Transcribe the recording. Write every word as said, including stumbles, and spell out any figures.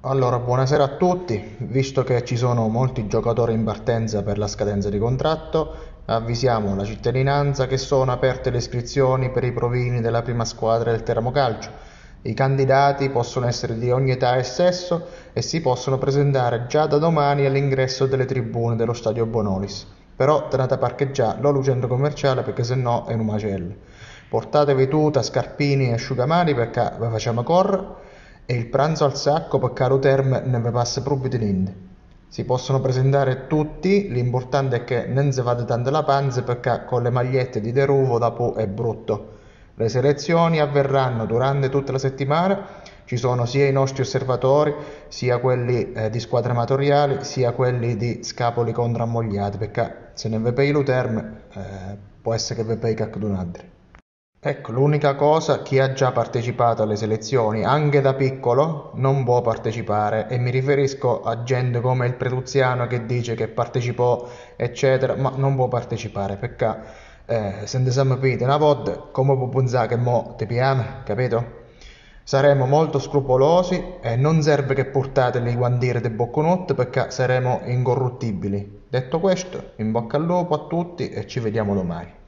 Allora, buonasera a tutti. Visto che ci sono molti giocatori in partenza per la scadenza di contratto, avvisiamo la cittadinanza che sono aperte le iscrizioni per i provini della prima squadra del Teramo Calcio. I candidati possono essere di ogni età e sesso e si possono presentare già da domani all'ingresso delle tribune dello Stadio Bonolis. Però tenete a parcheggiare lo centro commerciale perché sennò è un macello. Portatevi tuta, scarpini e asciugamani perché vi facciamo correre e il pranzo al sacco per caro terme ne vi passa proprio di niente. Si possono presentare tutti, l'importante è che non si vada tanto la panza perché con le magliette di deruvo dopo è brutto. Le selezioni avverranno durante tutta la settimana, ci sono sia i nostri osservatori, sia quelli eh, di squadre amatoriali, sia quelli di scapoli contrammogliati, perché se ne ve pei lo terme eh, può essere che ve pei qualcun altro. Ecco, l'unica cosa, chi ha già partecipato alle selezioni, anche da piccolo, non può partecipare e mi riferisco a gente come il Pretuziano che dice che partecipò, eccetera, ma non può partecipare perché eh, se ne siamo capiti una volta, come può pensare che mo ti piace, capito? Saremo molto scrupolosi e non serve che portate le guantiere dei bocconotti perché saremo incorruttibili. Detto questo, in bocca al lupo a tutti e ci vediamo domani.